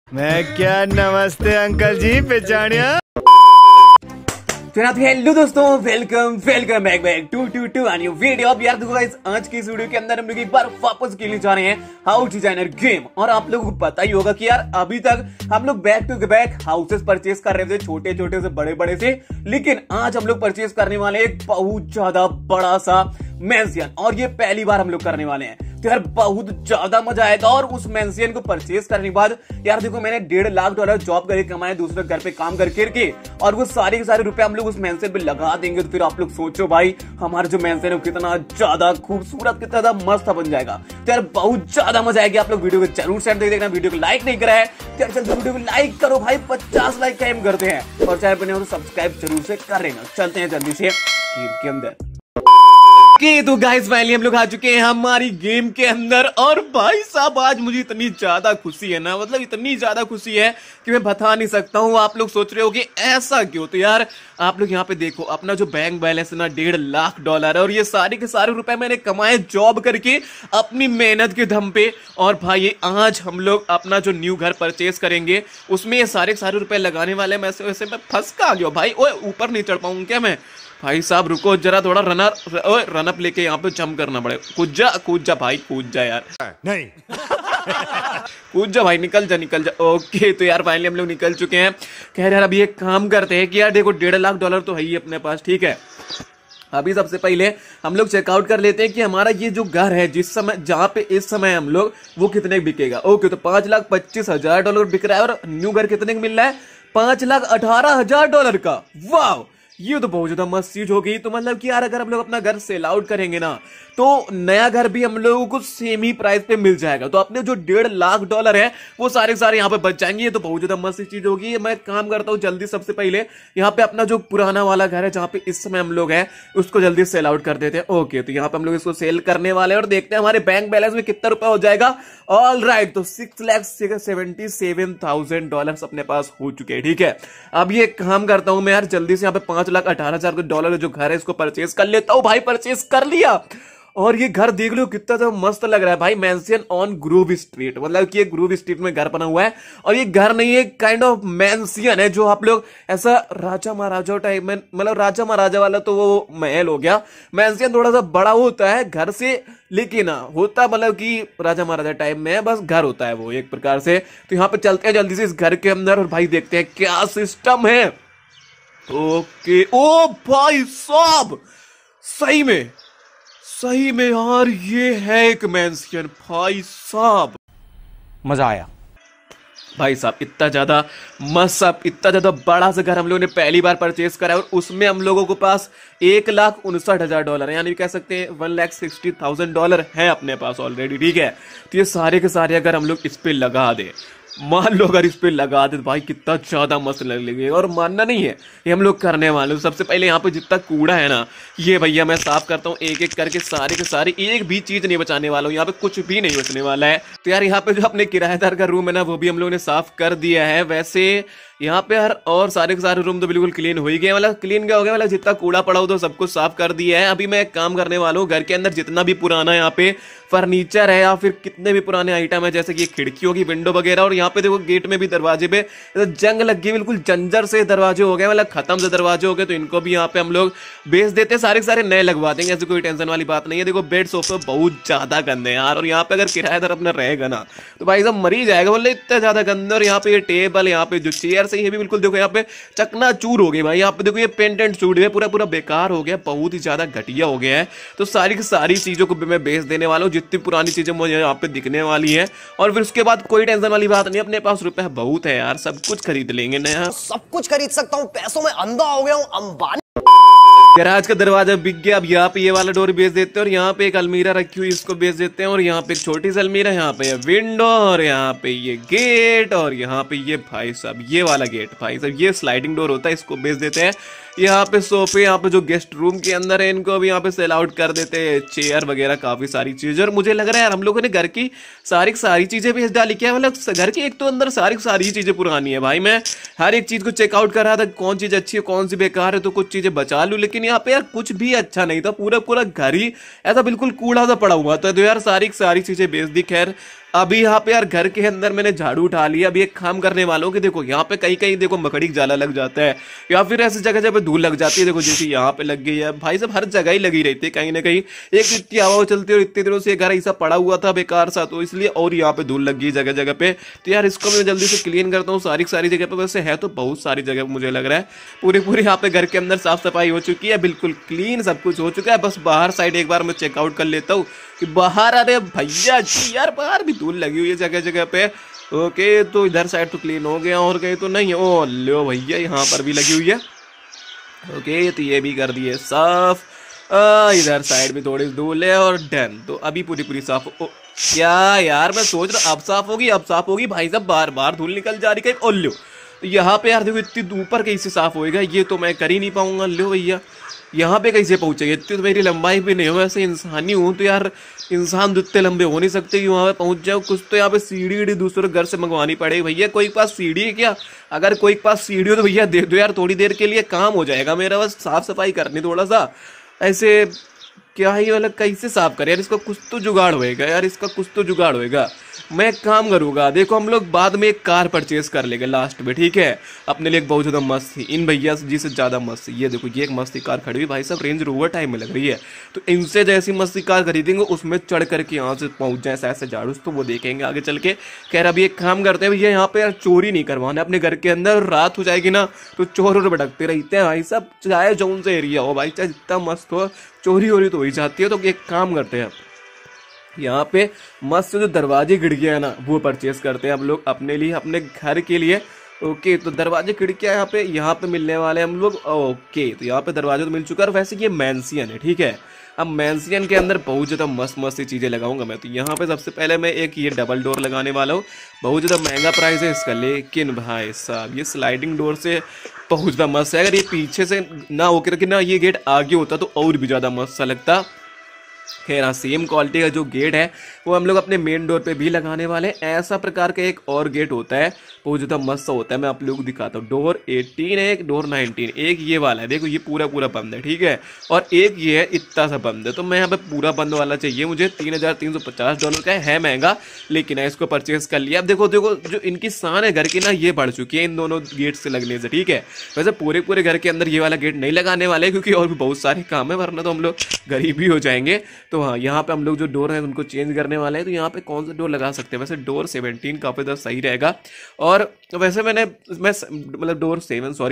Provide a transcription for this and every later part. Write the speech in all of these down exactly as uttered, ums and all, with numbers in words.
मैं क्या, नमस्ते अंकल जी, पहचानिया। हेलो दोस्तों, welcome welcome back back to to to new video. अब यार देखो गाइस, आज की इस वीडियो के अंदर हम लोग एक बार वापस खेलने जा रहे हैं हाउस डिजाइनर गेम। और आप लोगों को पता ही होगा कि यार अभी तक हम लोग back to back houses purchase कर रहे थे, छोटे छोटे से बड़े बड़े से, लेकिन आज हम लोग परचेस करने वाले एक बहुत ज्यादा बड़ा सा मैंशन, और ये पहली बार हम लोग करने वाले हैं। तो यार बहुत ज्यादा मजा आएगा। और उस मैंशन को परचेस करने के बाद यार देखो, मैंने डेढ़ लाख डॉलर जॉब करके कमाए, दूसरे घर पे काम कर करके, और वो सारे के सारे रुपए हम लोग उस मैंशन पे लगा देंगे। तो फिर आप लोग सोचो भाई, हमारा जो मैंशन है वो कितना ज्यादा खूबसूरत, कितना ज्यादा मस्त बन जाएगा। तो यार बहुत ज्यादा मजा आएगी। आप लोग वीडियो को जरूर शेयर देख देखना। वीडियो को लाइक नहीं करा है तो यार जल्दी वीडियो को लाइक करो भाई, पचास लाइक टाइम करते हैं। और चैनल पर सब्सक्राइब जरूर से कर लेना। चलते हैं जल्दी से गेम के अंदर। Okay, तो गाइस फाइनली हम लोग आ चुके हैं हमारी गेम के अंदर। और भाई साहब, आज मुझे इतनी ज्यादा खुशी है ना, मतलब इतनी ज्यादा खुशी है कि मैं बता नहीं सकता हूँ। आप लोग सोच रहे हो कि ऐसा क्यों? तो यार आप लोग यहाँ पे देखो, अपना जो बैंक बैलेंस है ना डेढ़ लाख डॉलर है, और ये सारे के सारे रुपए मैंने कमाए जॉब करके अपनी मेहनत के दम पे। और भाई आज हम लोग अपना जो न्यू घर परचेस करेंगे उसमें ये सारे के सारे रुपए लगाने वाले हैं। वैसे वैसे मैं फंस का आ गया भाई। ओए ऊपर नहीं चढ़ पाऊंगा क्या मैं? भाई साहब रुको जरा, थोड़ा रनर ओए रनअप लेके यहाँ पे जंप करना पड़ेगा। कूद जा कूद जा भाई, कूद जा यार। नहीं कूद जा भाई, निकल जा निकल जा। ओके, तो यार फाइनली हम लोग निकल चुके हैं। कह रहे यार अभी एक काम करते हैं कि यार देखो, डेढ़ लाख डॉलर तो है ही अपने पास, ठीक है। अभी सबसे पहले हम लोग चेकआउट कर लेते हैं कि हमारा ये जो घर है जिस समय, जहां पे इस समय हम लोग, वो कितने बिकेगा। ओके, तो पांच लाख पच्चीस हजार डॉलर बिक रहा है। और न्यू घर कितने का मिल रहा है? पांच लाख अठारह हजार डॉलर का। वाह, ये तो बहुत ज्यादा मस्त चीज हो गई। तो मतलब कि यार अगर हम लोग अपना घर सेल आउट करेंगे ना, तो नया घर भी हम लोगों को सेम ही प्राइस पे मिल जाएगा। तो अपने जो डेढ़ लाख डॉलर है वो सारे सारे यहाँ पे बच जाएंगे। ये तो बहुत ज्यादा मस्त चीज होगी। मैं काम करता हूँ जल्दी, सबसे पहले यहाँ पे अपना जो पुराना वाला घर है जहाँ पे इस समय हम लोग हैं, उसको जल्दी सेल आउट कर देते हैं। ओके, तो यहाँ पे हम लोग इसको सेल करने वाले हैं और देखते हैं हमारे बैंक बैलेंस में कितना रुपया हो जाएगा। ऑल राइट, तो six lakh seventy seven thousand dollar अपने पास हो चुके हैं, ठीक है। अब ये काम करता हूं मैं यार, जल्दी से यहाँ पे पांच लाख अठारह हजार डॉलर जो घर है इसको परचेस कर लेता हूं। भाई परचेस कर लिया। और ये घर देख लो कितना तो मस्त लग रहा है भाई। मैंशन ऑन ग्रूव स्ट्रीट, मतलब कि ये ग्रूव स्ट्रीट में घर बना हुआ है। और ये घर नहीं है, काइंड ऑफ मैंशन है, जो आप लोग ऐसा राजा महाराजा टाइप में, मतलब राजा महाराजा वाला तो वो महल हो गया। मैंशन थोड़ा सा बड़ा होता है घर से, लेकिन होता मतलब कि राजा महाराजा टाइप में है, बस घर होता है वो एक प्रकार से। तो यहाँ पे चलते हैं जल्दी से इस घर के अंदर और भाई देखते हैं क्या सिस्टम है। ओके, ओ भाई साहब, सही में सही में यार ये है एक मैंशन। भाई साहब मजा आया भाई साहब, इतना ज्यादा मस्त, इतना ज्यादा बड़ा सा घर हम लोगों ने पहली बार परचेस करा है। और उसमें हम लोगों के पास एक लाख उनसठ हजार डॉलर, यानी कह सकते हैं one lakh sixty thousand dollar है अपने पास ऑलरेडी, ठीक है। तो ये सारे के सारे अगर हम लोग इस पे लगा दे, मान लो अगर इस पे लगा दे, भाई कितना ज्यादा मस्त लगेगा। और मानना नहीं है, ये हम लोग करने वाले हैं। सबसे पहले यहाँ पे जितना कूड़ा है ना, ये भैया मैं साफ करता हूँ एक एक करके, सारे के सारे, एक भी चीज नहीं बचाने वाला हूँ। यहाँ पे कुछ भी नहीं बचने वाला है। तो यार यहाँ पे जो अपने किराएदार का रूम है ना, वो भी हम लोगों ने साफ कर दिया है। वैसे यहाँ पे हर और सारे के सारे रूम तो बिल्कुल क्लीन हो ही गए, मतलब क्लीन क्या हो गया, मतलब जितना कूड़ा पड़ा हो तो सब कुछ साफ कर दिया है। अभी मैं एक काम करने वाला हूँ, घर के अंदर जितना भी पुराना यहाँ पे फर्नीचर है या फिर कितने भी पुराने आइटम है, जैसे कि खिड़कियों की विंडो वगैरह, और यहाँ पे देखो गेट में भी दरवाजे पे तो जंग लग गई, बिल्कुल जंजर से दरवाजे हो गए, मतलब खत्म से दरवाजे हो गए। तो इनको भी यहाँ पे हम लोग बेच देते हैं, सारे के सारे नए लगवा देंगे, ऐसी कोई टेंशन वाली बात नहीं है। देखो बेड सोफे बहुत ज्यादा गंदे हैं यार, और यहाँ पे अगर किराएदार अपना रहेगा ना तो भाई साहब मर ही जाएगा, बोले इतना ज्यादा गंदे। और यहाँ पे ये टेबल, यहाँ पे जो चेयर से, ये भी बिल्कुल देखो यहाँ पे चकना चूर हो गई भाई। यहाँ पे देखो ये पेंट एंड सूट है, पूरा पूरा बेकार हो गया, बहुत ही ज्यादा घटिया हो गया है। तो सारी की सारी चीजों को मैं बेच देने वाला हूँ, जितनी पुरानी चीजें मुझे यहाँ पे दिखने वाली है। और फिर उसके बाद कोई टेंशन वाली बात नहीं, अपने पास रुपए बहुत है यार, सब कुछ खरीद लेंगे नया। सब कुछ खरीद सकता हूँ, पैसों में अंधा हो गया हूँ, अंबानी। गैराज का दरवाजा बिक गया। अब यहाँ पे ये वाला डोर बेच देते हैं, और यहाँ पे एक अलमीरा रखी हुई इसको बेच देते हैं, और यहाँ पे एक छोटी सी अलमीरा, यहाँ पे विंडो, और यहाँ पे ये गेट, और यहाँ पे ये भाई साहब ये वाला गेट, भाई साहब ये स्लाइडिंग डोर होता है, इसको बेच देते हैं। यहाँ पे सोफे, यहाँ पे जो गेस्ट रूम के अंदर है इनको भी यहाँ पे सेल आउट कर देते हैं, चेयर वगैरह काफी सारी चीजें। और मुझे लग रहा है यार हम लोगों ने घर की सारी सारी चीजें बेच डाली, क्या मतलब घर की एक तो अंदर सारी सारी चीजें पुरानी है भाई। मैं हर एक चीज को चेकआउट कर रहा था, कौन चीज अच्छी है कौन सी बेकार है, तो कुछ चीजें बचा लूं। लेकिन यहाँ पे यार कुछ भी अच्छा नहीं था, पूरा पूरा घर ही ऐसा बिल्कुल कूड़ा सा पड़ा हुआ था। तो यार सारी सारी चीजें बेच दी। खैर अभी यहाँ पे यार घर के अंदर मैंने झाड़ू उठा लिया। अभी एक काम करने वालों कि देखो यहाँ पे कहीं कहीं देखो मकड़ी जाला लग जाता है या फिर ऐसी जगह जगह पे धूल लग जाती है। देखो जैसे यहाँ पे लग गई है भाई साहब, हर जगह ही लगी रहती है कहीं ना कहीं। एक इतनी हवा चलती है और इतने दिनों से घर ऐसा पड़ा हुआ था बेकार सा, तो इसलिए और यहाँ पे धूल लग गई जगह जगह पे। तो यार इसको मैं जल्दी से क्लीन करता हूँ सारी सारी जगह पे। वैसे है तो बहुत सारी जगह मुझे लग रहा है पूरी पूरी यहाँ पे घर के अंदर साफ सफाई हो चुकी है, बिल्कुल क्लीन सब कुछ हो चुका है। बस बाहर साइड एक बार मैं चेकआउट कर लेता हूँ कि बाहर, अरे भैया जी यार बाहर भी धूल लगी हुई है जगह जगह पे। ओके तो इधर साइड तो क्लीन हो गया और कहीं तो नहीं है। ओ लो भैया यहाँ पर भी लगी हुई है। ओके तो ये भी कर दिए साफ। आ, इधर साइड भी थोड़ी धूल है और डन। तो अभी पूरी पूरी साफ हो। क्या यार मैं सोच रहा अब साफ होगी, अब साफ होगी भाई साहब, बार बार धूल निकल जा रही है। ओ लो तो यहाँ पे यार देखो इतनी ऊपर कैसे साफ होएगा, ये तो मैं कर ही नहीं पाऊंगा। लो भैया यहाँ पे कैसे पहुंचेंगे, इतनी तो मेरी लंबाई भी नहीं हो, वैसे इंसान ही हूँ तो यार इंसान तो इतने लंबे हो नहीं सकते कि वहाँ पे पहुंच जाओ। कुछ तो यहाँ पे सीढ़ी वीढ़ी दूसरे घर से मंगवानी पड़ेगी। भैया कोई पास सीढ़ी है क्या? अगर कोई पास सीढ़ी हो तो भैया दे दो यार, थोड़ी देर के लिए काम हो जाएगा मेरा। बस साफ सफाई करनी थोड़ा सा ऐसे, क्या ही मतलब कैसे साफ करें यार, इसका कुछ तो जुगाड़ होएगा यार, इसका कुछ तो जुगाड़ होएगा। मैं एक काम करूंगा, देखो हम लोग बाद में एक कार परचेज कर लेंगे लास्ट में, ठीक है। अपने लिए एक बहुत ज्यादा मस्त थी, इन भैया जी से ज्यादा मस्त। ये देखो ये एक मस्ती कार खड़ी हुई भाई साहब, रेंज रोवर टाइम में लग रही है। तो इनसे जैसी मस्ती कार खरीदेंगे उसमें चढ़ करके यहाँ से पहुंच जाए ऐसे झाड़ू, तो वो देखेंगे आगे चल के। कह रहा अभी एक काम करते हैं भैया, यहाँ पे यार चोरी नहीं करवाना अपने घर के अंदर। रात हो जाएगी ना तो चोर और भटकते रहते हैं भाई साहब, चाहे जौन से एरिया हो भाई, चाहे जितना मस्त हो, चोरी वोरी तो हो ही जाती है। तो एक काम करते हैं यहाँ पे मस्त जो दरवाजे खिड़कियाँ है ना वो परचेस करते हैं हम लोग अपने लिए, अपने घर के लिए। ओके तो दरवाजे खिड़कियाँ यहाँ पे यहाँ पे मिलने वाले हैं हम लोग। ओके तो यहाँ पे दरवाजे तो मिल चुका है। वैसे ये मैंसियन है, ठीक है। अब मैंसियन के अंदर बहुत ज़्यादा मस्त मस्त चीज़ें लगाऊंगा मैं। तो यहाँ पे सबसे पहले मैं एक ये डबल डोर लगाने वाला हूँ। बहुत ज़्यादा महंगा प्राइस है इसका, लेकिन भाई साहब ये स्लाइडिंग डोर से बहुत ज़्यादा मस्त है। अगर ये पीछे से ना होकर के ना ये गेट आगे होता तो और भी ज़्यादा मस्त सा लगता। खैर हाँ, सेम क्वालिटी का जो गेट है वो हम लोग अपने मेन डोर पे भी लगाने वाले हैं। ऐसा प्रकार का एक और गेट होता है बहुत ज़्यादा मस्त होता है, मैं आप लोगों को दिखाता हूँ। डोर अठारह है, एक डोर उन्नीस, एक ये वाला है, देखो ये पूरा पूरा बंद है, ठीक है। और एक ये है इतना सा बंद है। तो मैं यहाँ पे पूरा बंद वाला चाहिए मुझे, तीन हज़ार तीन सौ पचास डॉलर का है, है महंगा लेकिन है, इसको परचेज कर लिया। अब देखो देखो जो इनकी शान है घर की ना, ये बढ़ चुकी है इन दोनों गेट से लगने से, ठीक है। वैसे पूरे पूरे घर के अंदर ये वाला गेट नहीं लगाने वाले क्योंकि और भी बहुत सारे काम है, वरना तो हम लोग गरीब ही हो जाएंगे। तो हाँ यहाँ पे हम लोग जो डोर है उनको चेंज करने वाले हैं। तो यहाँ पे कौन सा डोर लगा सकते हैं? वैसे डोर सेवनटीन काफी ज़्यादा सही रहेगा। और वैसे मैंने मैं मतलब डोर सेवन सॉरी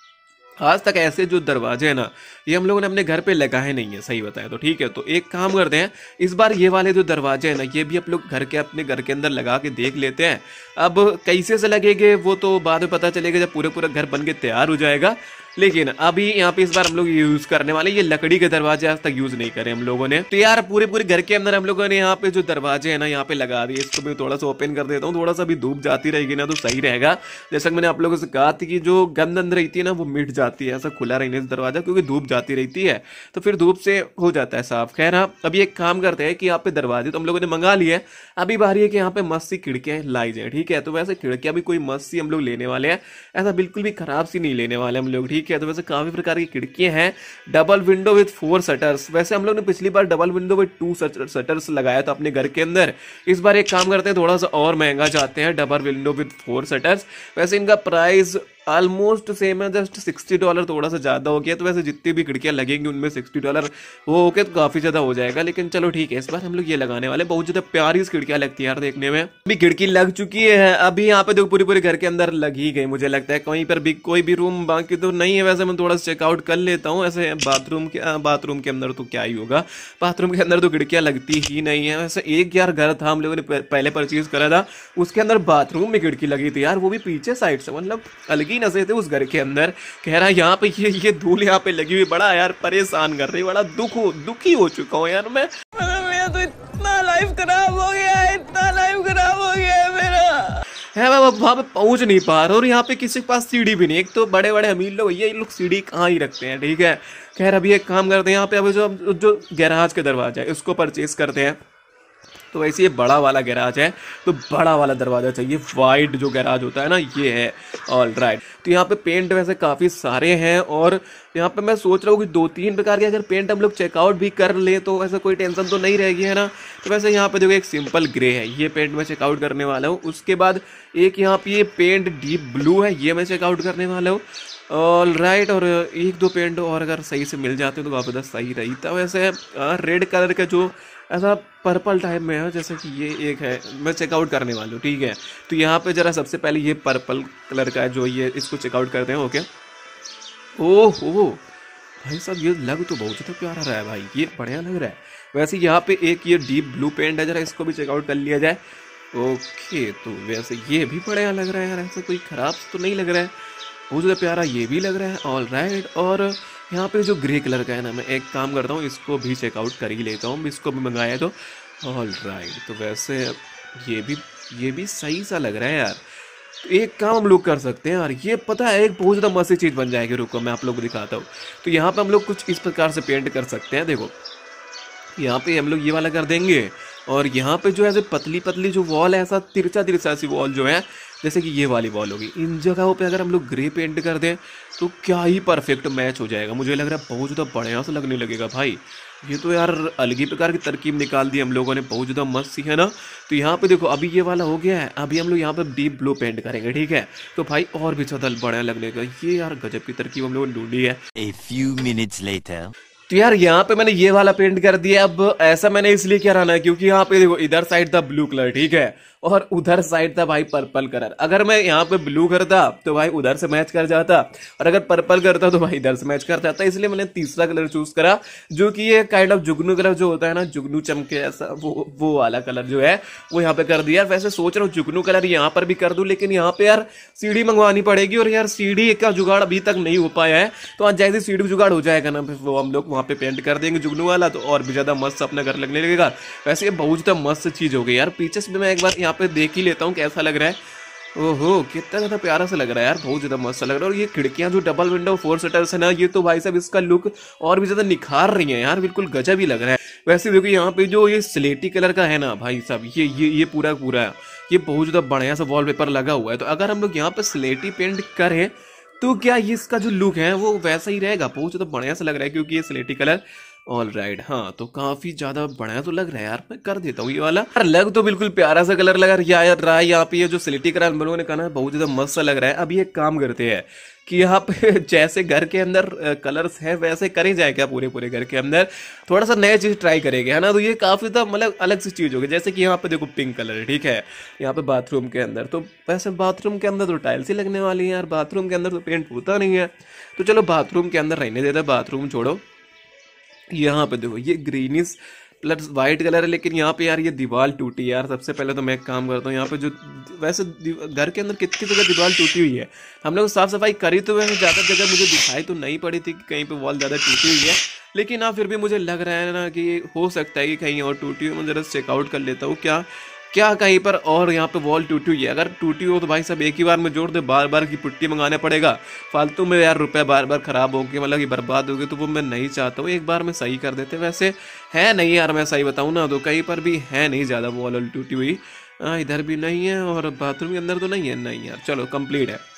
आज तक ऐसे जो दरवाजे हैं ना ये हम लोगों ने अपने घर पे लगाए नहीं है, सही बताया तो, ठीक है। तो एक काम करते हैं इस बार ये वाले जो दरवाजे हैं ना ये भी आप लोग घर के अपने घर के अंदर लगा के देख लेते हैं। अब कैसे से लगेंगे वो तो बाद में पता चलेगा जब पूरे पूरा घर बन के तैयार हो जाएगा। लेकिन अभी यहाँ पे इस बार हम लोग यूज करने वाले ये लकड़ी के दरवाजे, आज तक यूज नहीं करे हम लोगों ने। तो यार पूरे पूरे घर के अंदर हम लोगों ने यहाँ पे जो दरवाजे है ना यहाँ पे लगा दिए। इसको मैं थोड़ा सा ओपन कर देता हूँ, थोड़ा सा भी धूप जाती रहेगी ना तो सही रहेगा। जैसा कि मैंने आप लोगों से कहा था कि जो गंद अंदर रहती है ना वो मिट जाती है ऐसा खुला रहने से दरवाजा, क्योंकि धूप जाती रहती है तो फिर धूप से हो जाता है साफ। खैर हाँ, अभी एक काम करते हैं कि यहाँ पे दरवाजे तो हम लोगों ने मंगा लिए, अभी बारी है कि यहाँ पे मस्त सी खिड़कियां लाई जाए, ठीक है। तो वैसे खिड़कियां भी कोई मस्त सी हम लोग लेने वाले हैं, ऐसा बिल्कुल भी खराब सी नहीं लेने वाले हम लोग, ठीक है। तो वैसे काफी प्रकार की खिड़कियां हैं, double window with four shutters. वैसे हम लोग ने पिछली बार double window with two shutters लगाया था अपने घर के अंदर। इस बार एक काम करते हैं थोड़ा सा और महंगा चाहते हैं, double window with four shutters. वैसे इनका प्राइस ऑलमोस्ट सेम है, जस्ट सिक्सटी डॉलर थोड़ा सा ज़्यादा हो गया। तो वैसे जितनी भी खिड़कियाँ लगेंगी उनमें सिक्सटी डॉलर वो हो गया तो काफ़ी ज़्यादा हो जाएगा, लेकिन चलो ठीक है। इस बार हम लोग ये लगाने वाले, बहुत ज़्यादा प्यारी खिड़कियाँ लगती है यार देखने में। अभी खिड़की लग चुकी है, अभी यहाँ पे देखो पूरी पूरी घर के अंदर लग ही गई मुझे लगता है। कहीं पर भी कोई भी रूम बाकी तो नहीं है, वैसे मैं थोड़ा सा चेकआउट कर लेता हूँ। ऐसे बाथरूम के बाथरूम के अंदर तो क्या ही होगा, बाथरूम के अंदर तो खिड़कियाँ लगती ही नहीं है। वैसे एक यार घर था हम लोगों ने पहले परचेज करा था, उसके अंदर बाथरूम में खिड़की लगी थी यार, वो भी पीछे साइड से, मतलब अलग ही नशे थे उस घर के अंदर। कह रहा है यहाँ पे ये ये धूल यहाँ पे लगी हुई बड़ा यार परेशान कर रही, बड़ा दुख हो दुखी हो चुका हूँ यार मैं। मेरा तो इतना लाइफ खराब हो गया है, इतना लाइफ खराब हो गया है मेरा है, मैं वहां पे पहुंच नहीं पा रहा और यहाँ पे किसी के पास सीढ़ी भी नहीं। एक तो बड़े बड़े अमीर लोग ये लोग सीढ़ी कहाँ ही रखते हैं, ठीक है। खैर अभी एक काम करते हैं, यहाँ पे अभी जो जो गैराज के दरवाजा है उसको परचेज करते हैं। तो वैसे ये बड़ा वाला गैराज है, तो बड़ा वाला दरवाजा चाहिए, वाइड जो गैराज होता है ना ये है। ऑल राइट, तो यहाँ पे पेंट वैसे काफ़ी सारे हैं और यहाँ पे मैं सोच रहा हूँ कि दो तीन प्रकार के अगर पेंट हम लोग चेकआउट भी कर ले तो वैसे कोई टेंशन तो नहीं रहेगी, है ना। तो वैसे यहाँ पे देखो एक सिंपल ग्रे है, ये पेंट मैं चेकआउट करने वाला हूँ। उसके बाद एक यहाँ पे ये पेंट डीप ब्लू है, ये मैं चेकआउट करने वाला हूँ। ऑल राइट, और एक दो पेंट और अगर सही से मिल जाते तो काफ़ी सही रही था। वैसे रेड कलर का जो ऐसा पर्पल टाइप में है, जैसे कि ये एक है, मैं चेकआउट करने वाला हूँ, ठीक है। तो यहाँ पे जरा सबसे पहले ये पर्पल कलर का है जो ये, इसको चेकआउट करते हैं। ओके, ओह ओह भाई साहब ये लग तो बहुत ज़्यादा प्यारा रहा है भाई, ये बढ़िया लग रहा है। वैसे यहाँ पे एक ये डीप ब्लू पेंट है, जरा इसको भी चेकआउट कर लिया जाए। ओके, तो वैसे ये भी बढ़िया लग रहा है यार, ऐसा कोई ख़राब तो नहीं लग रहा है, बहुत ज़्यादा प्यारा ये भी लग रहा है। ऑल राइट, और यहाँ पे जो ग्रे कलर का है ना, मैं एक काम करता हूँ इसको भी चेकआउट कर ही लेता हूँ, इसको भी मंगाया तो। ऑल राइट, तो वैसे ये भी ये भी सही सा लग रहा है यार। तो एक काम हम लोग कर सकते हैं यार, ये पता है एक बहुत ज़्यादा मस्त चीज़ बन जाएगी, रुको मैं आप लोग को दिखाता हूँ। तो यहाँ पे हम लोग कुछ इस प्रकार से पेंट कर सकते हैं, देखो यहाँ पे हम लोग ये वाला कर देंगे, और यहाँ पे जो ऐसे पतली पतली जो वॉल है, ऐसा तिरछा तिरछा सी वॉल जो है, जैसे कि ये वाली वॉल होगी, इन जगहों पे अगर हम लोग ग्रे पेंट कर दें तो क्या ही परफेक्ट मैच हो जाएगा। मुझे लग रहा है बहुत ज़्यादा बढ़िया से लगने लगेगा भाई, ये तो यार अलग ही प्रकार की तरकीब निकाल दी हम लोगों ने, बहुत ज़्यादा मस्त सी है ना। तो यहाँ पे देखो अभी ये वाला हो गया है, अभी हम लोग यहाँ पे डीप ब्लू पेंट करेंगे, ठीक है। तो भाई और भी ज़्यादा बढ़िया लगने का, ये यार गजब की तरकीब हम लोगों ने ढूंढी है। A few minutes later. तो यार यहाँ पे मैंने ये वाला पेंट कर दिया। अब ऐसा मैंने इसलिए क्या रहना है क्योंकि यहाँ पे देखो इधर साइड था ब्लू कलर, ठीक है, और उधर साइड था भाई पर्पल कलर। अगर मैं यहाँ पे ब्लू करता तो भाई उधर से मैच कर जाता, और अगर पर्पल करता तो भाई इधर से मैच कर जाता। इसलिए मैंने तीसरा कलर चूज करा, जो कि ये काइंड ऑफ जुगनू कलर जो होता है ना, जुगनू चमके ऐसा, वो वो वाला कलर जो है वो यहाँ पे कर दिया। वैसे सोच रहा हूँ जुगनू कलर यहाँ पर भी कर दूं, लेकिन यहाँ पे यार सीढ़ी मंगवानी पड़ेगी, और यार सीढ़ी का जुगाड़ अभी तक नहीं हो पाया है। तो आज जैसे सीढ़ी जुगाड़ हो जाएगा ना, वो हम लोग वहाँ पे पेंट कर देंगे जुगनू वाला, तो और भी ज्यादा मस्त अपना घर लगने लगेगा। वैसे ये बहुत ज्यादा मस्त चीज हो गई यार। पीछे से भी मैं एक बार यहाँ पे देख ही लेता हूँ कैसा लग रहा है। ओहो कितना ज्यादा प्यारा सा लग रहा है यार, बहुत ज्यादा मस्त लग रहा है। और ये खिड़कियां जो डबल विंडो फोर शटर्स है ना, ये तो भाई साहब इसका लुक और भी ज्यादा निखार रही है यार, बिल्कुल गजब ही लग रहा है। वैसे देखो यहाँ पे जो ये स्लेटी कलर का है ना भाई साहब, ये ये ये पूरा पूरा ये बहुत ज्यादा बढ़िया सा वॉलपेपर लगा हुआ है। तो अगर हम लोग यहाँ पे स्लेटी पेंट करें तो क्या ये इसका जो लुक है वो वैसा ही रहेगा, बहुत ज्यादा बढ़िया सा लग रहा है क्योंकि ये स्लेटी कलर। ऑल राइट, हाँ तो काफी ज्यादा बढ़िया तो लग रहा है यार, मैं कर देता हूँ ये वाला। यार लग तो बिल्कुल प्यारा सा कलर लगा रहा है यहाँ पे, ये जो स्लेटी कलर हम लोगों ने कहा ना बहुत ज्यादा मस्त सा लग रहा है। अभी एक काम करते हैं कि यहाँ पे जैसे घर के अंदर कलर्स है वैसे करे जाए क्या पूरे पूरे घर के अंदर, थोड़ा सा नया चीज ट्राई करेंगे, है ना। तो ये काफी तो मतलब अलग सी चीज होगी, जैसे कि यहाँ पे देखो पिंक कलर है, ठीक है, यहाँ पे बाथरूम के अंदर। तो वैसे बाथरूम के अंदर तो टाइल्स ही लगने वाली है यार, बाथरूम के अंदर तो पेंट होता नहीं है। तो चलो बाथरूम के अंदर रहने देता, बाथरूम छोड़ो। यहाँ पे देखो ये ग्रीनिश प्लस वाइट कलर है, लेकिन यहाँ पे यार ये दीवार टूटी यार। सबसे पहले तो मैं एक काम करता हूँ, यहाँ पे जो वैसे घर के अंदर कितनी जगह दीवार टूटी हुई है, हम लोग साफ सफाई करी तो वैसे ज़्यादा जगह मुझे दिखाई तो नहीं पड़ी थी कि कहीं पे वॉल ज़्यादा टूटी हुई है, लेकिन हाँ फिर भी मुझे लग रहा है ना कि हो सकता है कि कहीं और टूटी हुई। मैं जरा चेकआउट कर लेता हूँ क्या क्या कहीं पर और यहाँ पे वॉल टूटी हुई है। अगर टूटी हो तो भाई साहब एक ही बार में जोड़ दे, बार बार की पुट्टी मंगाना पड़ेगा, फालतू में यार रुपए बार बार खराब होंगे, मतलब कि बर्बाद होगी, तो वो मैं नहीं चाहता हूँ। एक बार में सही कर देते। वैसे है नहीं यार, मैं सही बताऊँ ना तो कहीं पर भी है नहीं ज़्यादा वॉल टूटी हुई, इधर भी नहीं है और बाथरूम के अंदर तो नहीं है। नहीं यार चलो कंप्लीट है,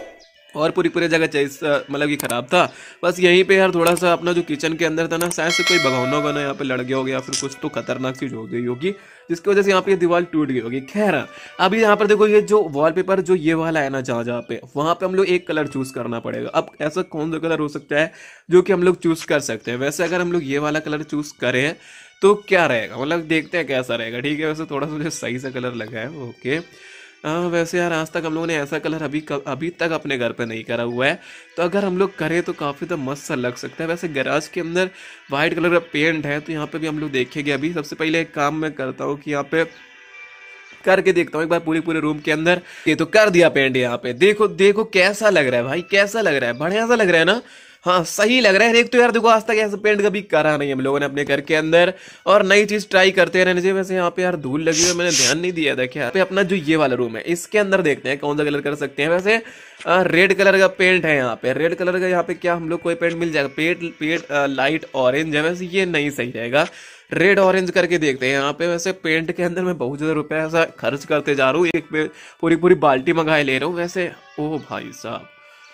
और पूरी पूरी जगह चाहिए मतलब कि खराब था। बस यहीं पे यार थोड़ा सा अपना जो किचन के अंदर था ना, शायद से कोई भगवाना होगा ना यहाँ पे लड़ गया होगा या फिर कुछ तो खतरनाक चीज हो गई होगी जिसकी वजह से यहाँ पे दीवार टूट गई होगी। खैर अभी यहाँ पर देखो ये जो वॉलपेपर जो ये वाला है ना, जहाँ जहाँ पे वहाँ पे हम लोग एक कलर चूज करना पड़ेगा। अब ऐसा कौन सा कलर हो सकता है जो कि हम लोग चूज कर सकते हैं। वैसे अगर हम लोग ये वाला कलर चूज करें तो क्या रहेगा, मतलब देखते हैं कैसा रहेगा, ठीक है। वैसे थोड़ा सा मुझे सही सा कलर लगा है, ओके। हाँ वैसे यार आज तक हम लोगों ने ऐसा कलर अभी अभी तक अपने घर पे नहीं करा हुआ है, तो अगर हम लोग करें तो काफ़ी तो मस्त सा लग सकता है। वैसे गैराज के अंदर वाइट कलर का पेंट है, तो यहाँ पे भी हम लोग देखेंगे। अभी सबसे पहले एक काम मैं करता हूँ कि यहाँ पे करके देखता हूँ एक बार पूरे पूरे रूम के अंदर। ये तो कर दिया पेंट यहाँ पे, देखो देखो कैसा लग रहा है भाई, कैसा लग रहा है, बढ़िया सा लग रहा है ना। हाँ सही लग रहा है। एक तो यार देखो आज तक ऐसा पेंट कभी करा नहीं हम लोगों ने अपने घर के अंदर, और नई चीज ट्राई करते रहने चाहिए। वैसे यहाँ पे यार धूल लगी हुई है, मैंने ध्यान नहीं दिया था। क्या पे अपना जो ये वाला रूम है इसके अंदर देखते हैं कौन सा कलर कर सकते हैं। वैसे रेड कलर का पेंट है यहाँ पे, रेड कलर का यहाँ पे क्या हम लोग कोई पेंट मिल जाएगा? पेट पेट लाइट ऑरेंज है, वैसे ये नहीं सही रहेगा, रेड ऑरेंज करके देखते हैं यहाँ पे। वैसे पेंट के अंदर मैं बहुत ज्यादा रुपया ऐसा खर्च करते जा रहा हूँ, एक पे पूरी पूरी बाल्टी मंगाए ले रहा हूँ। वैसे ओ भाई साहब,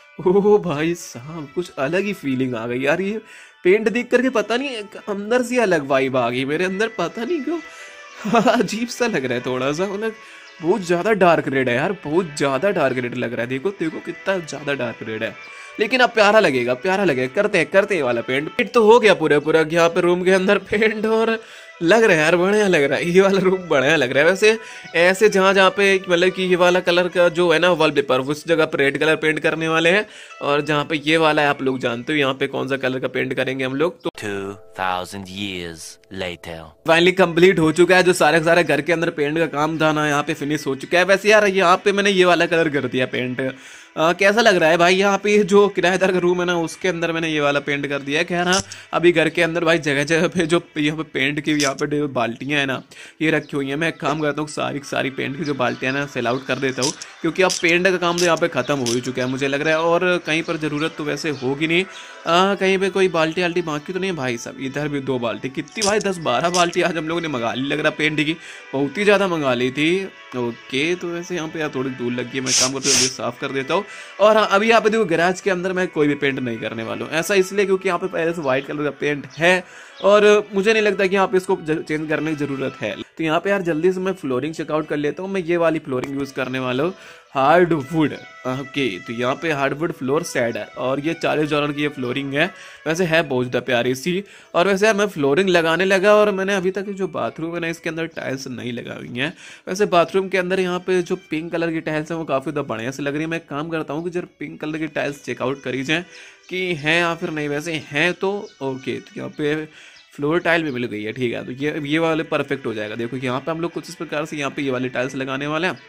ओ भाई साहब, कुछ अलग ही फीलिंग आ गई यार। ये पेंट देख करके पता नहीं अंदर से अलग वाइब आ गई मेरे अंदर, पता नहीं क्यों अजीब सा लग रहा है थोड़ा सा। मतलब बहुत ज्यादा डार्क रेड है यार, बहुत ज्यादा डार्क रेड लग रहा है। देखो देखो कितना ज्यादा डार्क रेड है, लेकिन अब प्यारा लगेगा, प्यारा लगेगा। करते हैं करते हैं वाला पेंट। पेंट तो हो गया पूरा पूरा यहाँ पे रूम के अंदर पेंट, और लग रहा है यार बढ़िया लग रहा है, ये वाला रूम बढ़िया लग रहा है। वैसे ऐसे जहाँ जहाँ पे मतलब कि ये वाला कलर का जो है ना वॉलपेपर, उस जगह पे रेड कलर पेंट करने वाले हैं, और जहाँ पे ये वाला है आप लोग जानते हो यहाँ पे कौन सा कलर का पेंट करेंगे हम लोग। तो Two thousand years later. Finally complete हो चुका है जो सारे सारे घर के अंदर पेंट का काम था ना, यहाँ पे फिनिश हो चुका है। वैसे यार यहाँ पे मैंने ये वाला कलर कर दिया पेंट। आ, कैसा लग रहा है भाई? यहाँ पे जो किराएदार का रूम है ना उसके अंदर मैंने ये वाला पेंट कर दिया है। खैर हाँ, अभी घर के अंदर भाई जगह जगह पे जो यहाँ पे पेंट की यहाँ पे जो बाल्टियाँ है ना ये रखी हुई हैं। मैं एक काम करता हूँ सारी सारी पेंट की जो बाल्टियाँ ना सेल आउट कर देता हूँ, क्योंकि अब पेंट का काम तो यहाँ पे खत्म हो ही चुका है मुझे लग रहा है, और कहीं पर जरूरत तो वैसे होगी नहीं। आ, कहीं पे कोई बाल्टी आल्टी बाकी तो नहीं है भाई साहब। इधर भी दो बाल्टी, कितनी भाई दस बारह बाल्टी आज हम लोगों ने मंगा ली लग रहा पेंट की, बहुत ही ज़्यादा मंगा ली थी। ओके, तो वैसे यहाँ पे यार थोड़ी दूर लगी है, मैं काम करते हुए साफ कर देता हूँ। और हाँ, अभी यहाँ पे देखो गैराज के अंदर मैं कोई भी पेंट नहीं करने वाला हूँ। ऐसा इसलिए क्योंकि यहाँ पे पहले से व्हाइट कलर का पेंट है, और मुझे नहीं लगता कि यहाँ पे इसको चेंज करने की जरूरत है। तो यहाँ पे यार जल्दी से मैं फ्लोरिंग चेकआउट कर लेता हूँ। मैं ये वाली फ्लोरिंग यूज करने वाला हूँ, हार्डवुड। ओके, तो यहाँ पे हार्डवुड फ्लोर सेट है, और ये चालीस डॉलर की ये फ्लोरिंग है। वैसे है बहुत ज़्यादा प्यारी सी। और वैसे यार मैं फ्लोरिंग लगाने लगा, और मैंने अभी तक जो बाथरूम है ना इसके अंदर टाइल्स नहीं लगा हुई हैं। वैसे बाथरूम के अंदर यहाँ पे जो पिंक कलर की टाइल्स है वो काफ़ी ज़्यादा बढ़िया से लग रही है। मैं काम करता हूँ कि जब पिंक कलर की टाइल्स चेकआउट करी जाए कि हैं या फिर नहीं। वैसे हैं तो ओके, तो यहाँ पे फ्लोर टाइल भी मिल गई है, ठीक है। तो ये ये वाले परफेक्ट हो जाएगा। देखो यहाँ पे हम लोग कुछ इस प्रकार से यहाँ पे ये वाले टाइल्स लगाने वाले हैं।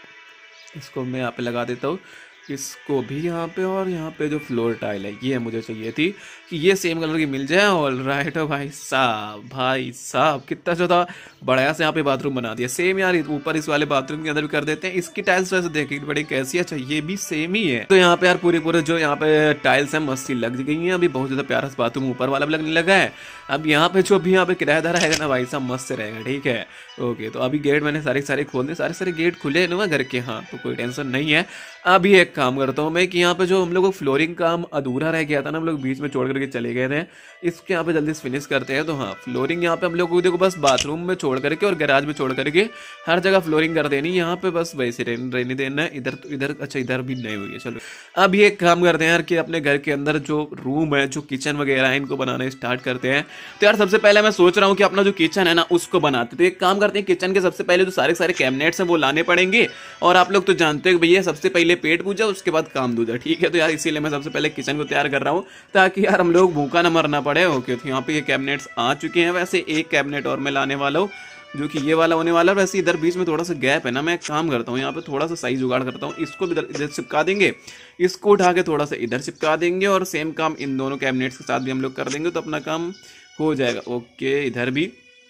इसको मैं यहाँ पे लगा देता हूँ, इसको भी यहाँ पे, और यहाँ पे जो फ्लोर टाइल है ये मुझे चाहिए थी कि ये सेम कलर की मिल जाए। ऑल राइट भाई साहब, भाई साहब कितना ज़्यादा बढ़िया से यहाँ पे बाथरूम बना दिया। सेम यार ऊपर इस वाले बाथरूम के अंदर भी कर देते हैं। इसकी टाइल्स वैसे देखिए बड़ी कैसी है, अच्छा ये भी सेम ही है। तो यहाँ पे यार पूरे पूरे जो यहाँ पे टाइल्स है मस्ती लग गई है। अभी बहुत ज़्यादा प्यारा बाथरूम ऊपर वाला भी लगने लगा है। अब यहाँ पे जो भी यहाँ पे किराएदार रहेगा ना भाई साहब मस्त रहेगा, ठीक है। ओके, तो अभी गेट मैंने सारे सारे खोल दिए, सारे सारे गेट खुले ना घर के। हाँ, तो कोई टेंशन नहीं है। अभी एक काम करता हूँ मैं कि यहाँ पे जो हम लोग को फ्लोरिंग काम अधूरा रह गया था ना, हम लोग बीच में छोड़ करके चले गए थे, इसके यहाँ पे जल्दी से फिनिश करते हैं। तो हाँ, फ्लोरिंग यहाँ पे हम लोग को देखो बस बाथरूम में छोड़ करके और गैराज में छोड़ करके हर जगह फ्लोरिंग कर देनी। यहाँ पे बस वैसे रहने देना है। इधर तो इधर अच्छा इधर भी नहीं हुई है। चलो अब ये काम करते हैं यार कि अपने घर के अंदर जो रूम है, जो किचन वगैरह है, इनको बनाना स्टार्ट करते हैं। तो यार सबसे पहले मैं सोच रहा हूँ कि अपना जो किचन है ना उसको बनाते। तो एक काम करते हैं, किचन के सबसे पहले जो सारे सारे कैबिनेट्स हैं वो लाने पड़ेंगे। और आप लोग तो जानते हो भैया सबसे पहले पेट पूजा उसके बाद काम दूजा, ठीक है। तो यार इसीलिए मैं सबसे पहले किचन को तैयार कर रहा हूँ ताकि यार हम लोग भूखा ना मरना पड़े। ओके, तो यहाँ पे ये कैबिनेट्स आ चुके हैं। वैसे एक कैबिनेट और मैं लाने वाला हूँ जो कि ये वाला होने वाला है। वैसे इधर बीच में थोड़ा सा गैप है ना, मैं काम करता हूँ यहाँ पे थोड़ा सा सही जुगाड़ करता हूँ। इसको भी इधर इधर चिपका देंगे, इसको उठा के थोड़ा सा इधर चिपका देंगे, और सेम काम इन दोनों कैबिनेट्स के साथ भी हम लोग कर देंगे तो अपना काम हो जाएगा। ओके, इधर भी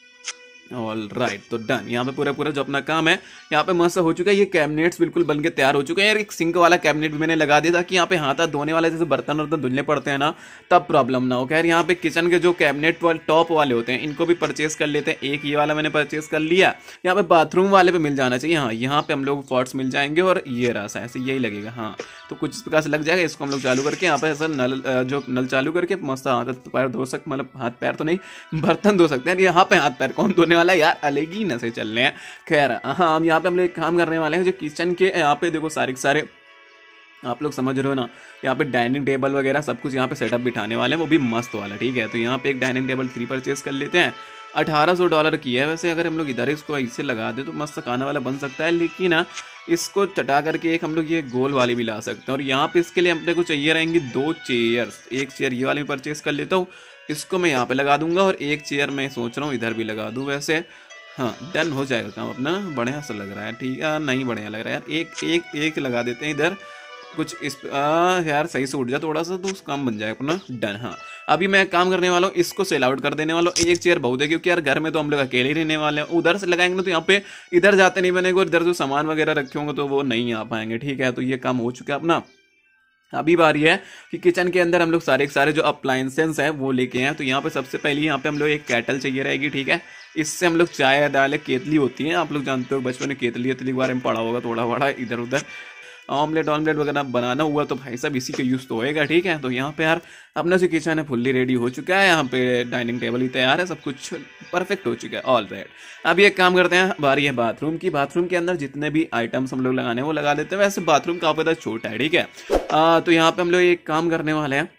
ऑल राइट, तो डन। यहाँ पे पूरा पूरा जो अपना काम है यहाँ पे मस्त हो चुका है। ये कैबिनेट्स बिल्कुल बन के तैयार हो चुके हैं यार। एक सिंक वाला कैबिनेट भी मैंने लगा दिया था कि यहाँ पे हाथ हाथ धोने वाले जैसे बर्तन वर्तन धुलने पड़ते हैं ना, तब प्रॉब्लम ना हो। खैर यहाँ पे किचन के जो कैबिनेट वाले टॉप वाले होते हैं इनको भी परचेस कर लेते हैं। एक ये वाला मैंने परचेस कर लिया। यहाँ पे बाथरूम वाले पे मिल जाना चाहिए। हाँ, यहाँ पे हम लोग पॉट्स मिल जाएंगे, और ये रास्ता ऐसे यही लगेगा। हाँ, तो कुछ इस प्रकार से लग जाएगा। इसको हम लोग चालू करके यहाँ पे ऐसा नल जो नल चालू करके मस्त हाथ पैर धो सकते, मतलब हाथ पैर तो नहीं बर्तन धो सकते हैं। यहाँ पे हाथ पैर कौन धोने वाला है यार, अलग ही न से चल रहे हैं। खैर हाँ, हम यहाँ पे हम लोग काम करने वाले हैं जो किचन के यहाँ पे देखो सारे सारे आप लोग समझ रहे हो ना, यहाँ पे डाइनिंग टेबल वगैरह सब कुछ यहाँ पे सेटअप बिठाने वाले हैं, वो भी मस्त वाला, ठीक है। तो यहाँ पे एक डाइनिंग टेबल फ्री परचेस कर लेते हैं। अठारह सौ डॉलर की है। वैसे अगर हम लोग इधर इसको ऐसे लगा दे तो मस्त खाने वाला बन सकता है, लेकिन ना इसको चटा करके एक हम लोग ये गोल वाली भी ला सकते हैं। और यहाँ पे इसके लिए अपने को चाहिए रहेंगे दो चेयर्स। एक चेयर ये वाली परचेस कर लेता हूँ, इसको मैं यहाँ पे लगा दूंगा, और एक चेयर मैं सोच रहा हूँ इधर भी लगा दूँ। वैसे हाँ, डन हो जाएगा काम अपना। बढ़िया सा लग रहा है, ठीक है। नहीं बढ़िया लग रहा है यार, एक एक एक लगा देते हैं इधर। कुछ इस आ, यार सही से उठ जा थोड़ा सा तो उस काम बन जाए अपना डन। हाँ अभी मैं काम करने वाला हूँ, इसको सेल आउट कर देने वाला हूँ। एक चेयर बहुत है क्योंकि यार घर में तो हम लोग अकेले ही रहने वाले हैं। उधर से लगाएंगे ना तो यहाँ पे इधर जाते नहीं बनेगा, और इधर जो सामान वगैरह रखे होंगे तो वो नहीं आ पाएंगे। ठीक है, तो ये काम हो चुका है अपना। अभी बारी है कि किचन के अंदर हम लोग सारे सारे जो अप्लायंसेस हैं वो लेके हैं। तो यहाँ पे सबसे पहले यहाँ पे हम लोग एक कैटल चाहिए रहेगी। ठीक है, इससे हम लोग चाय डाले, केतली होती है, आप लोग जानते हो बचपन में केतली केतली के बारे में पढ़ा होगा थोड़ा बड़ा इधर उधर। ऑमलेट ऑमलेट वगैरह बनाना हुआ तो भाई साहब इसी का यूज़ तो होएगा। ठीक है, तो यहाँ पे यार अपना जो किचन है फुल्ली रेडी हो चुका है। यहाँ पे डाइनिंग टेबल ही तैयार है, सब कुछ परफेक्ट हो चुका है। ऑल राइट, अब एक काम करते हैं, बारी है बाथरूम की। बाथरूम के अंदर जितने भी आइटम्स हम लोग लगाने हैं वो लगा देते हैं। वैसे बाथरूम काफ़ी ज़्यादा छोटा है। ठीक है, आ, तो यहाँ पे हम लोग एक काम करने वाले हैं,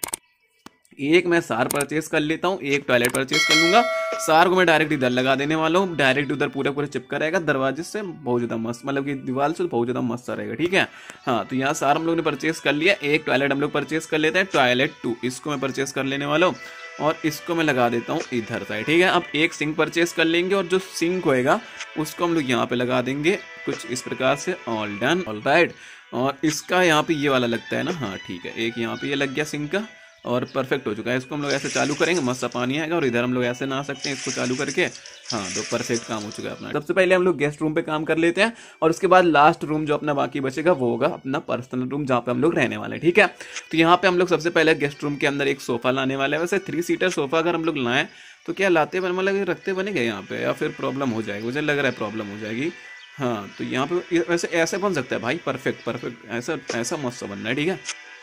एक मैं सार परचेस कर लेता हूँ, एक टॉयलेट परचेस कर लूंगा। सार को मैं डायरेक्ट इधर लगा देने वाला हूँ, डायरेक्ट उधर पूरा पूरा चिपका रहेगा दरवाजे से, बहुत ज़्यादा मस्त, मतलब कि दीवार से बहुत ज़्यादा मस्त रहेगा। ठीक है, हाँ तो यहाँ सार हम लोग ने परचेस कर लिया। एक टॉयलेट हम लोग परचेस कर लेते हैं, टॉयलेट टू, इसको मैं परचेस कर लेने वाला हूँ और इसको मैं लगा देता हूँ इधर साइड। ठीक है, अब एक सिंक परचेस कर लेंगे और जो सिंक होएगा उसको हम लोग यहाँ पे लगा देंगे कुछ इस प्रकार से। All done, all right. और इसका यहाँ पे ये वाला लगता है ना, हाँ ठीक है, एक यहाँ पे ये लग गया सिंक का और परफेक्ट हो चुका है। इसको हम लोग ऐसे चालू करेंगे, मस्त सा पानी आएगा और इधर हम लोग ऐसे नहा सकते हैं इसको चालू करके। हाँ तो परफेक्ट काम हो चुका है अपना। सबसे पहले हम लोग गेस्ट रूम पे काम कर लेते हैं और उसके बाद लास्ट रूम जो अपना बाकी बचेगा वो होगा अपना पर्सनल रूम जहाँ पे हम लोग रहने वाले हैं। ठीक है, तो यहाँ पे हम लोग सबसे पहले गेस्ट रूम के अंदर एक सोफा लाने वाले हैं। वैसे थ्री सीटर सोफा अगर हम लोग लाएं तो क्या लाते बन मतलब रखते बनेंगे यहाँ पे, या फिर प्रॉब्लम हो जाएगी, मुझे लग रहा है प्रॉब्लम हो जाएगी। हाँ तो यहाँ पे वैसे ऐसे बन सकता है भाई, परफेक्ट परफेक्ट ऐसा ऐसा मस्त सा बनना है। ठीक है,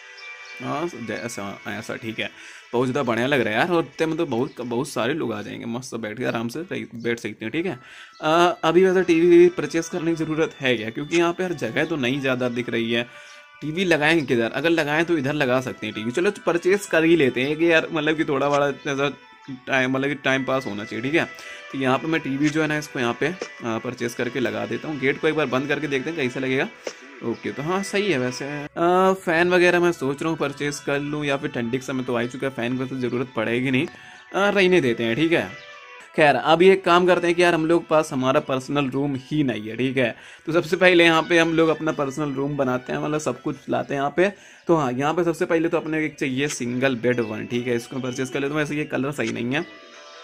हाँ ऐसा ऐसा ठीक है, बहुत ज़्यादा बढ़िया लग रहा है यार। और इतने में तो बहुत बहुत सारे लोग आ जाएंगे, मस्त बैठ के आराम से बैठ सकते हैं। ठीक है, आ, अभी वैसे टीवी परचेस करने की ज़रूरत है क्या, क्योंकि यहाँ पे हर जगह तो नहीं ज़्यादा दिख रही है। टीवी लगाएंगे किधर, अगर लगाएं तो इधर लगा सकते हैं टीवी। चलो परचेस कर ही लेते हैं कि यार मतलब कि थोड़ा बड़ा ऐसा टाइम मतलब कि टाइम पास होना चाहिए। ठीक है, तो यहाँ पे मैं टीवी जो है ना इसको यहाँ पे परचेस करके लगा देता हूँ। गेट को एक बार बंद करके देखते हैं कैसा लगेगा। ओके तो हाँ सही है वैसे। आ, फैन वगैरह मैं सोच रहा हूँ परचेस कर लूँ, या फिर ठंडी के समय तो आ ही चुका है, फैन की तो ज़रूरत पड़ेगी नहीं, आ, रहने देते हैं। ठीक है, खैर अब ये काम करते हैं कि यार हम लोग पास हमारा पर्सनल रूम ही नहीं है। ठीक है, तो सबसे पहले यहाँ पे हम लोग अपना पर्सनल रूम बनाते हैं, मतलब सब कुछ लाते हैं यहाँ पे। तो हाँ यहाँ पे सबसे पहले तो अपने एक चाहिए सिंगल बेड वन। ठीक है, इसको परचेस कर लेते हैं। वैसे ये कलर सही नहीं है,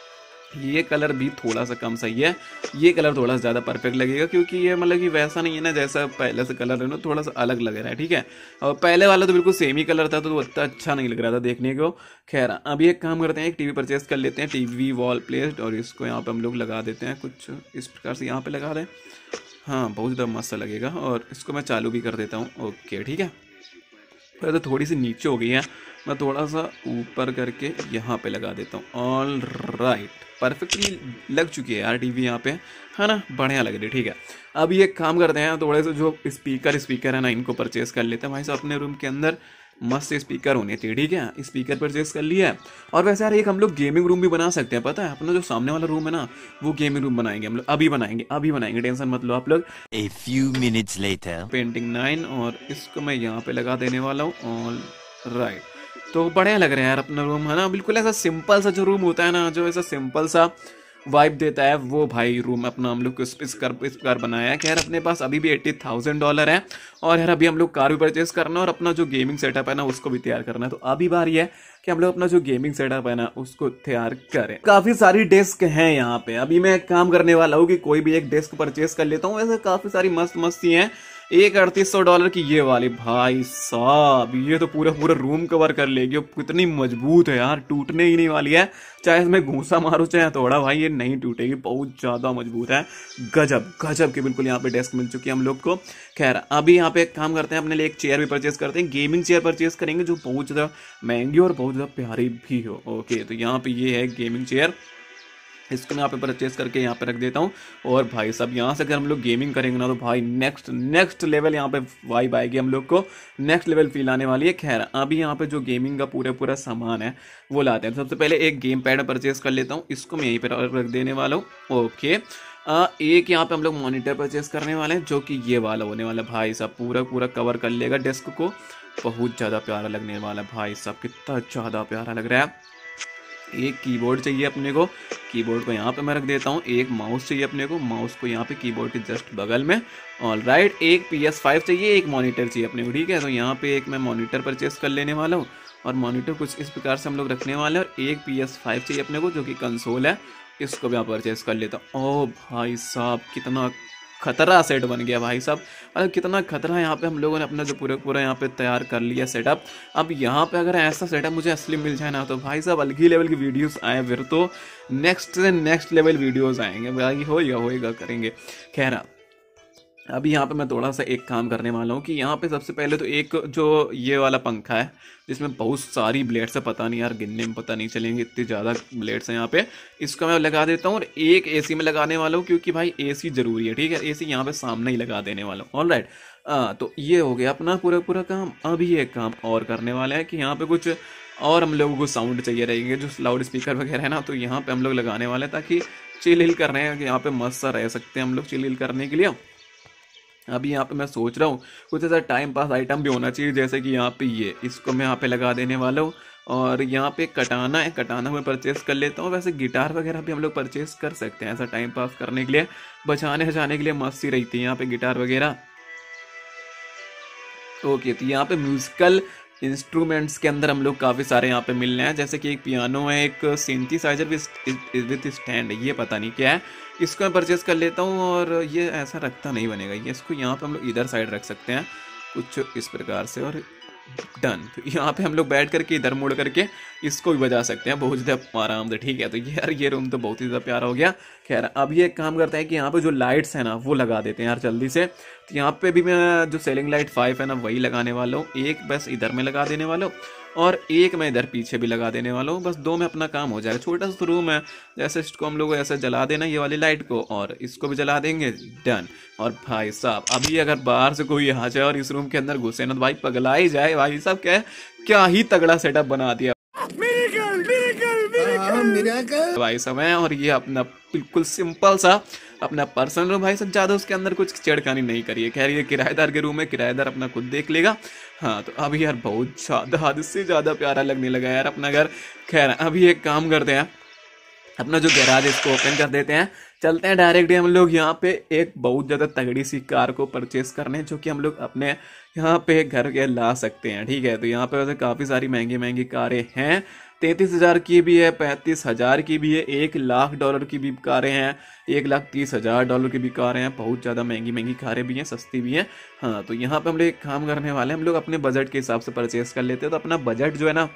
ये कलर भी थोड़ा सा कम सही है, ये कलर थोड़ा सा ज़्यादा परफेक्ट लगेगा क्योंकि ये मतलब कि वैसा नहीं है ना जैसा पहले से कलर है ना, थोड़ा सा अलग लग रहा है। ठीक है, और पहले वाला तो बिल्कुल सेम ही कलर था तो वो इतना अच्छा नहीं लग रहा था देखने को। खैर अभी एक काम करते हैं, एक टीवी परचेस कर लेते हैं, टीवी वॉल प्लेस्ड, और इसको यहाँ पे हम लोग लगा देते हैं कुछ इस प्रकार से, यहाँ पे लगा दें। हाँ बहुत ज़्यादा मस्त लगेगा, और इसको मैं चालू भी कर देता हूँ। ओके ठीक है, तो थोड़ी सी नीचे हो गई है, मैं थोड़ा सा ऊपर करके यहाँ पे लगा देता हूँ। ऑल राइट, परफेक्टली लग चुकी है यार टीवी यहाँ पे, है ना, बढ़िया लग रही है। ठीक है, अब ये काम करते हैं, थोड़े से जो स्पीकर स्पीकर है ना इनको परचेस कर लेते हैं। भाई साहब अपने रूम के अंदर मस्त स्पीकर होने चाहिए। ठीक है, स्पीकर परचेस कर लिया है। और वैसे यार एक हम लोग गेमिंग रूम भी बना सकते हैं, पता है अपना जो सामने वाला रूम है ना वो गेमिंग रूम बनाएंगे हम लोग, अभी बनाएंगे अभी बनाएंगे टेंशन मत लो आप लोग। A few minutes later. Painting nine, और इसको मैं यहाँ पे लगा देने वाला हूँ। ऑल राइट, तो बढ़िया लग रहा है यार अपना रूम, है ना, बिल्कुल ऐसा सिंपल सा जो रूम होता है ना, जो ऐसा सिंपल सा वाइब देता है वो भाई रूम अपना हम लोग को इस कार इस कार बनाया है। खैर अपने पास अभी भी एट्टी थाउजेंड डॉलर है, और यार अभी हम लोग कार भी परचेस करना है और अपना जो गेमिंग सेटअप है ना उसको भी तैयार करना है। तो अभी बारी है कि हम लोग अपना जो गेमिंग सेटअप है ना उसको तैयार करें। काफी सारी डेस्क हैं यहाँ पे, अभी मैं काम करने वाला हूँ कि कोई भी एक डेस्क परचेस कर लेता हूँ। वैसे काफी सारी मस्त मस्त सी हैं, एक अड़तीस सौ डॉलर की ये वाली, भाई साहब ये तो पूरा पूरा रूम कवर कर लेगी। कितनी मजबूत है यार, टूटने ही नहीं वाली है, चाहे इसमें घूसा मारो चाहे थोड़ा, भाई ये नहीं टूटेगी, बहुत ज्यादा मजबूत है। गजब गजब की बिल्कुल यहाँ पे डेस्क मिल चुकी है हम लोग को। खैर अभी यहाँ पे एक काम करते हैं, अपने लिए एक चेयर भी परचेस करते हैं, गेमिंग चेयर परचेस करेंगे जो बहुत ज्यादा महंगी और बहुत ज्यादा प्यारी भी हो। ओके तो यहाँ पे ये है गेमिंग चेयर, इसको मैं यहाँ पे परचेस करके यहाँ पे रख देता हूँ। और भाई साहब यहाँ से अगर हम लोग गेमिंग करेंगे ना तो भाई नेक्स्ट नेक्स्ट लेवल यहाँ पे वाइब आएगी, हम लोग को नेक्स्ट लेवल फील आने वाली है। खैर अभी यहाँ पे जो गेमिंग का पूरा पूरा सामान है वो लाते हैं। सबसे पहले एक गेम पैड परचेस कर लेता हूँ, इसको मैं यहीं पर रख देने वाला हूँ। ओके आ, एक यहाँ पे हम लोग मॉनिटर परचेस करने वाले हैं जो कि ये वाला होने वाला है। भाई साहब पूरा पूरा कवर कर लेगा डेस्क को, बहुत ज़्यादा प्यारा लगने वाला है। भाई साहब कितना ज़्यादा प्यारा लग रहा है। एक कीबोर्ड चाहिए अपने को, कीबोर्ड को यहाँ पे मैं रख देता हूँ। एक माउस चाहिए अपने को, माउस को यहाँ पे कीबोर्ड के जस्ट बगल में। ऑल राइट, एक पी एस फाइव चाहिए, एक मॉनिटर चाहिए अपने को, ठीक है। तो यहाँ पे एक मैं मॉनिटर परचेस कर लेने वाला हूँ और मॉनिटर कुछ इस प्रकार से हम लोग रखने वाले हैं। और एक पी एस फाइव चाहिए अपने को जो कि कंसोल है, इसको भी यहाँ परचेस कर लेता हूँ। ओ भाई साहब कितना खतरा सेट बन गया भाई साहब, अरे कितना खतरा। यहाँ पे हम लोगों ने अपना जो पूरा पूरा यहाँ पे तैयार कर लिया सेटअप। अब यहाँ पे अगर ऐसा सेटअप मुझे असली मिल जाए ना तो भाई साहब अलग ही लेवल की वीडियोस आए, फिर तो नेक्स्ट से नेक्स्ट लेवल वीडियोस आएंगे भाई, होएगा होएगा करेंगे। खैर अभी यहाँ पे मैं थोड़ा सा एक काम करने वाला हूँ कि यहाँ पे सबसे पहले तो एक जो ये वाला पंखा है जिसमें बहुत सारी ब्लेड्स है, पता नहीं यार गिनने में पता नहीं चलेंगे, इतनी ज़्यादा ब्लेड्स हैं यहाँ पे, इसको मैं लगा देता हूँ। और एक एसी में लगाने वाला हूँ क्योंकि भाई एसी ज़रूरी है, ठीक है। एसी यहाँ पे सामने ही लगा देने वाला हूँ। ऑल राइट, तो ये हो गया अपना पूरा पूरा काम। अभी एक काम और करने वाले हैं कि यहाँ पे कुछ और हम लोगों को साउंड चाहिए रहेंगे, जो लाउड स्पीकर वगैरह है ना, तो यहाँ पे हम लोग लगाने वाले हैं ताकि चिल हिल कर रहे हैं कि यहाँ पे मस्त सा रह सकते हैं हम लोग चिल हिल करने के लिए। अभी यहाँ पे मैं सोच रहा हूँ कुछ ऐसा टाइम पास आइटम भी होना चाहिए, जैसे कि यहाँ पे ये इसको मैं यहाँ पे लगा देने वाला हूँ। और यहाँ पे कटाना है, कटाना मैं परचेस कर लेता हूँ। वैसे गिटार वगैरह भी हम लोग परचेस कर सकते हैं ऐसा टाइम पास करने के लिए, बचाने हजाने के लिए मस्त ही रहती है यहाँ पे गिटार वगैरह। ओके, तो यहाँ पे म्यूजिकल इंस्ट्रूमेंट्स के अंदर हम लोग काफ़ी सारे यहाँ पे मिल रहे हैं, जैसे कि एक पियानो है, एक सिंथेसाइजर विद स्टैंड है, ये पता नहीं क्या है, इसको मैं परचेस कर लेता हूँ। और ये ऐसा रखता नहीं बनेगा, ये इसको यहाँ पे हम लोग इधर साइड रख सकते हैं कुछ इस प्रकार से। और डन, तो यहाँ पे हम लोग बैठ करके इधर मुड़ करके इसको भी बजा सकते हैं बहुत ज़्यादा आराम से, ठीक है। तो ये यार ये रूम तो बहुत ही ज़्यादा प्यारा हो गया। खैर अब ये एक काम करते हैं कि यहाँ पे जो लाइट्स है ना वो लगा देते हैं यार जल्दी से। तो यहाँ पे भी मैं जो सेलिंग लाइट फाइव है ना वही लगाने वाला हूँ, एक बस इधर में लगा देने वाला हूँ और एक मैं इधर पीछे भी लगा देने वाला हूँ, बस दो में अपना काम हो जाएगा। छोटा सा रूम है, जैसे इसको हम लोग ऐसे जला देना ये वाली लाइट को और इसको भी जला देंगे, डन। और भाई साहब अभी अगर बाहर से कोई आ जाए और इस रूम के अंदर घुसे ना तो भाई पगला ही जाए भाई साहब, क्या क्या ही तगड़ा सेटअप बना दिया भाई साहब है। और ये अपना बिल्कुल सिंपल सा अपना पर्सनल रूम भाई साहब, ज़्यादा उसके अंदर कुछ छेड़खानी नहीं करिए। खैर ये किराएदार के रूम है, किराएदार अपना खुद देख लेगा। हाँ तो अभी यार बहुत ज़्यादा हद से ज़्यादा प्यारा लगने लगा यार अपना घर। खैर अभी एक काम करते हैं, अपना जो गैराज इसको ओपन कर देते हैं, चलते हैं डायरेक्टली हम लोग यहाँ पे एक बहुत ज़्यादा तगड़ी सी कार को परचेस करने, जो कि हम लोग अपने यहाँ पे घर के ला सकते हैं, ठीक है। तो यहाँ पे वैसे काफ़ी सारी महंगी महंगी कारें हैं, तैंतीस हज़ार की भी है, पैंतीस हज़ार की भी है, एक लाख डॉलर की भी कारें हैं, एक लाख तीस हज़ार डॉलर की भी कारें हैं, बहुत ज़्यादा महंगी महंगी कारें भी हैं, सस्ती भी हैं। हाँ तो यहाँ पे हम लोग एक काम करने वाले हैं, हम लोग अपने बजट के हिसाब से परचेस कर लेते हैं। तो अपना बजट जो है ना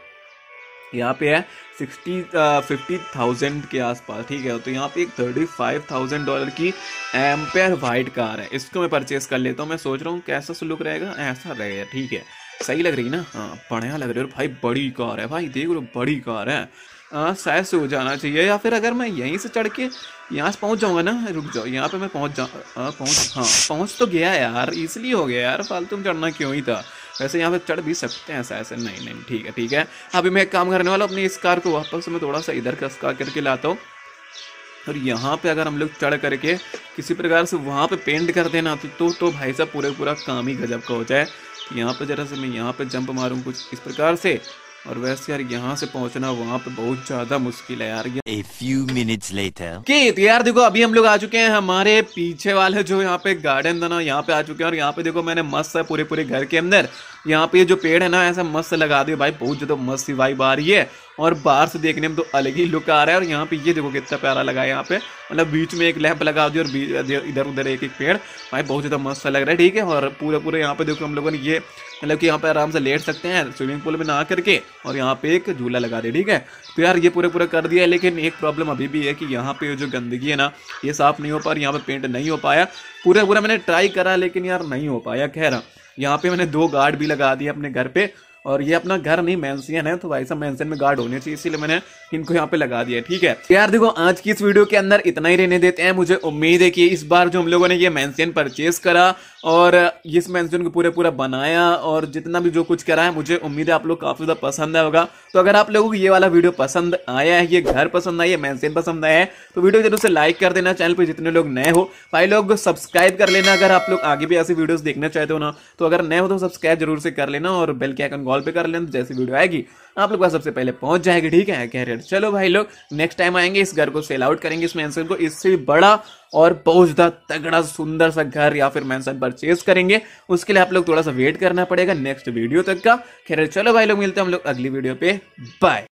यहाँ पे है सिक्सटी फिफ्टी थाउजेंड के आसपास, ठीक है। तो यहाँ पे एक थर्टी फाइव थाउजेंड डॉलर की एम्पेयर वाइट कार है, इसको मैं परचेस कर लेता हूँ। मैं सोच रहा हूँ कैसा लुक रहेगा, ऐसा रहेगा, ठीक है। सही लग रही ना, हाँ बढ़िया लग रही है। और भाई बड़ी कार है भाई, देख लो बड़ी कार है, हाँ शायद से हो जाना चाहिए। या फिर अगर मैं यहीं से चढ़ के यहाँ से पहुँच जाऊँगा ना, रुक जाओ यहाँ पे मैं पहुँच जाऊँ, हाँ पहुँच हाँ पहुँच तो गया यार, इसलिए हो गया यार, फालतू में चढ़ना क्यों ही था। वैसे यहाँ पे चढ़ भी सकते हैं ऐसा ऐसे, नहीं नहीं ठीक है ठीक है। अभी मैं एक काम करने वाला हूँ, अपनी इस कार को वापस मैं थोड़ा सा इधर कसका करके लाता हूँ। और यहाँ पे अगर हम लोग चढ़ करके किसी प्रकार से वहाँ पे पेंट कर देना तो तो, तो भाई साहब पूरे पूरा काम ही गजब का हो जाए। यहाँ पे जरा से मैं यहाँ पे जंप मारूँ कुछ इस प्रकार से, और वैसे यार यहाँ से पहुँचना वहाँ पे बहुत ज़्यादा मुश्किल है यार। A few minutes later. के तो यार देखो अभी हम लोग आ चुके हैं हमारे पीछे वाले जो यहाँ पे गार्डन था ना, यहाँ पे आ चुके हैं। और यहाँ पे देखो मैंने मस्त है पूरे पूरे घर के अंदर यहाँ पे जो पेड़ है ना ऐसा मस्त लगा दिया भाई, बहुत ज़्यादा मस्त सी वाइब आ रही है। और बाहर से देखने में तो अलग ही लुक आ रहा है। और यहाँ पे ये देखो कितना प्यारा लगा है, यहाँ पे मतलब बीच में एक लैंप लगा दिया और इधर उधर एक एक पेड़, भाई बहुत ज़्यादा मस्त लग रहा है, ठीक है। और पूरे पूरे यहाँ पे देखो हम लोगों ने ये मतलब कि यहाँ पे आराम से लेट सकते हैं स्विमिंग पूल में नहा करके, और यहाँ पे एक झूला लगा दे, ठीक है। तो यार ये पूरे पूरा कर दिया है, लेकिन एक प्रॉब्लम अभी भी है कि यहाँ पे जो गंदगी है ना ये साफ नहीं हो पा रही, यहाँ पे पेंट नहीं हो पाया पूरा पूरा। मैंने ट्राई करा लेकिन यार नहीं हो पाया। खैर यहाँ पे मैंने दो गार्ड भी लगा दिए अपने घर पे, और ये अपना घर नहीं मैंसियन है, तो भाई साहब मैंसियन में गार्ड होने चाहिए, इसीलिए मैंने इनको यहाँ पे लगा दिया, ठीक है। यार देखो आज की इस वीडियो के अंदर इतना ही रहने देते हैं। मुझे उम्मीद है कि इस बार जो हम लोगों ने ये मैंसियन परचेस करा और इस मैंसियन को पूरे पूरा बनाया और जितना भी जो कुछ करा है, मुझे उम्मीद है आप लोग काफी ज्यादा पसंद आया होगा। तो अगर आप लोगों को ये वाला वीडियो पसंद आया है, ये घर पसंद आया है, मैंसियन पसंद आया है, तो वीडियो जरूर से लाइक कर देना। चैनल पर जितने लोग नए हो भाई लोग सब्सक्राइब कर लेना। अगर आप लोग आगे भी ऐसी वीडियोस देखना चाहते हो ना, तो अगर नए हो तो सब्सक्राइब जरूर से कर लेना और बेल के आइकन वॉल पे कर लेना, तो जैसी वीडियो आएगी आप लोग पास सबसे पहले पहुंच जाएगी। ठीक है कह रहे चलो भाई लोग नेक्स्ट टाइम आएंगे, इस घर को सेल आउट करेंगे, इस मैंसन को इससे बड़ा और बहुत ज्यादा तगड़ा सुंदर सा घर या फिर मैंसन परचेज करेंगे। उसके लिए आप लोग थोड़ा सा वेट करना पड़ेगा नेक्स्ट वीडियो तक का। खैर चलो भाई लोग मिलते हैं हम लोग अगली वीडियो पे, बाय।